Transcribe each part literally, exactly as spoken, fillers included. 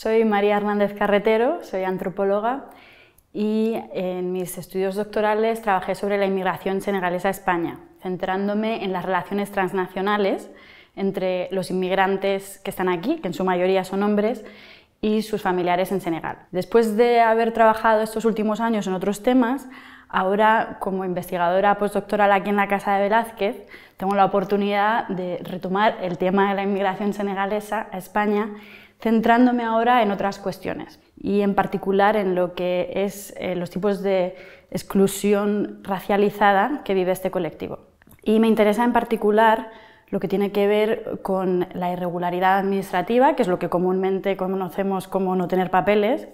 Soy María Hernández Carretero, soy antropóloga y en mis estudios doctorales trabajé sobre la inmigración senegalesa a España, centrándome en las relaciones transnacionales entre los inmigrantes que están aquí, que en su mayoría son hombres, y sus familiares en Senegal. Después de haber trabajado estos últimos años en otros temas, ahora como investigadora postdoctoral aquí en la Casa de Velázquez, tengo la oportunidad de retomar el tema de la inmigración senegalesa a España, centrándome ahora en otras cuestiones y en particular en lo que es eh, los tipos de exclusión racializada que vive este colectivo. Y me interesa en particular lo que tiene que ver con la irregularidad administrativa, que es lo que comúnmente conocemos como no tener papeles,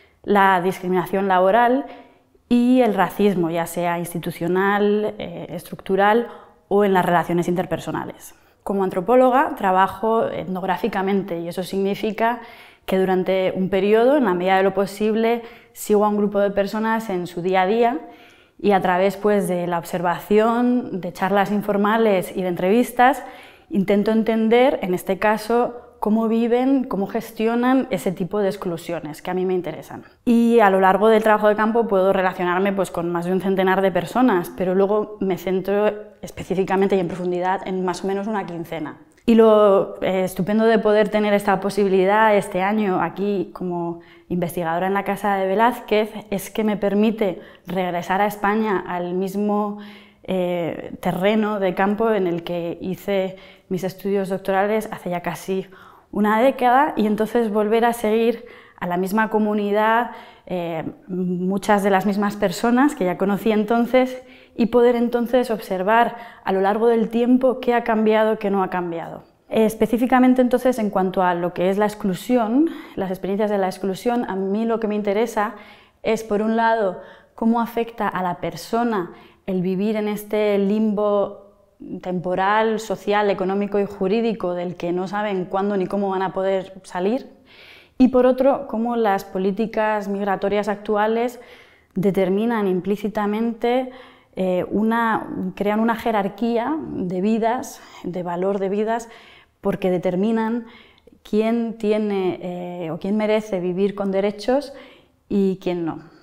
la discriminación laboral y el racismo, ya sea institucional, eh, estructural o en las relaciones interpersonales. Como antropóloga trabajo etnográficamente y eso significa que durante un periodo, en la medida de lo posible, sigo a un grupo de personas en su día a día y a través pues, de la observación, de charlas informales y de entrevistas, intento entender, en este caso, cómo viven, cómo gestionan ese tipo de exclusiones que a mí me interesan. Y a lo largo del trabajo de campo puedo relacionarme pues, con más de un centenar de personas, pero luego me centro específicamente y en profundidad en más o menos una quincena. Y lo eh, estupendo de poder tener esta posibilidad este año aquí como investigadora en la Casa de Velázquez es que me permite regresar a España al mismo eh, terreno de campo en el que hice mis estudios doctorales hace ya casi una década y entonces volver a seguir a la misma comunidad, eh, muchas de las mismas personas que ya conocí entonces y poder entonces observar a lo largo del tiempo qué ha cambiado, qué no ha cambiado. Específicamente entonces en cuanto a lo que es la exclusión, las experiencias de la exclusión, a mí lo que me interesa es por un lado cómo afecta a la persona el vivir en este limbo temporal, social, económico y jurídico del que no saben cuándo ni cómo van a poder salir y por otro cómo las políticas migratorias actuales determinan implícitamente eh, una, crean una jerarquía de vidas, de valor de vidas, porque determinan quién tiene eh, o quién merece vivir con derechos y quién no.